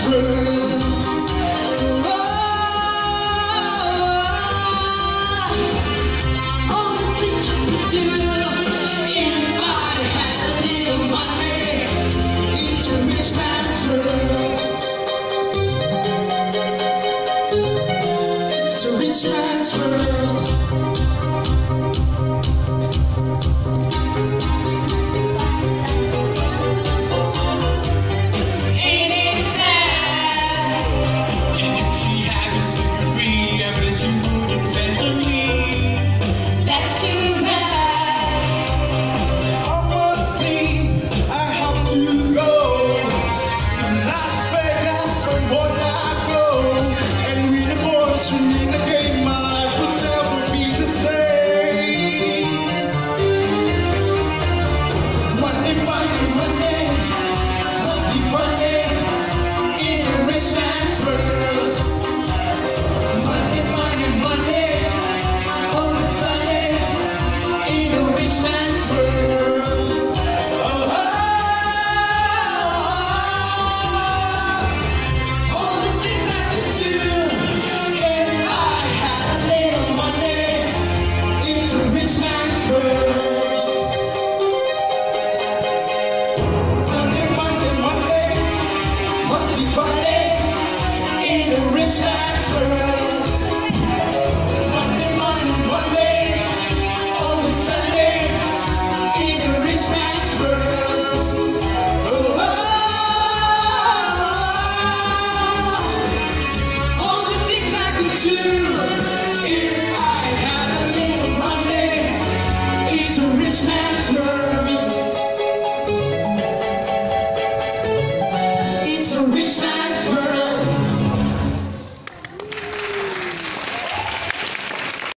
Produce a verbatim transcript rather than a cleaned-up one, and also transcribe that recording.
man's world. All the things I could do if I had a little money. It's a rich man's world. It's a rich man's world. In the game, my life will never be the same. Money, money, money must be funny in the rich man's world. Money, money, money must be sunny in the rich man's world. Oh, oh, all the things I could do. It's a rich man's world. Money, money, money must be funny in the rich man's world. Money, money, money always Sunday in the rich man's world. Oh, oh, all the things I could do if I had a little money. It's a rich man's world. It's a rich man's